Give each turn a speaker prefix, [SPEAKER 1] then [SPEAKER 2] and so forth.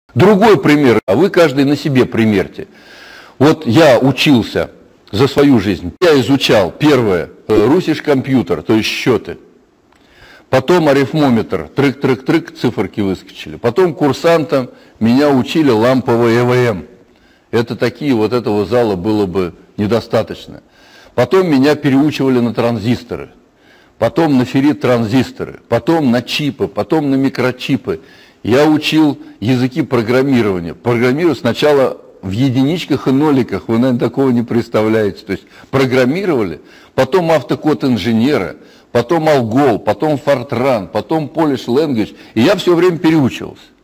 [SPEAKER 1] Другой пример, а вы каждый на себе примерьте. Вот я учился за свою жизнь, я изучал первое, русиш компьютер, то есть счеты. Потом арифмометр, трык-трык-трык, циферки выскочили. Потом курсантам меня учили ламповый ЭВМ. Это такие, вот этого зала было бы недостаточно. Потом меня переучивали на транзисторы. Потом на феррит-транзисторы. Потом на чипы, потом на микрочипы. Я учил языки программирования. Программирую сначала в единичках и ноликах, вы, наверное, такого не представляете. То есть программировали, потом автокод инженера, потом Algol, потом Fortran, потом Polish Language. И я все время переучивался.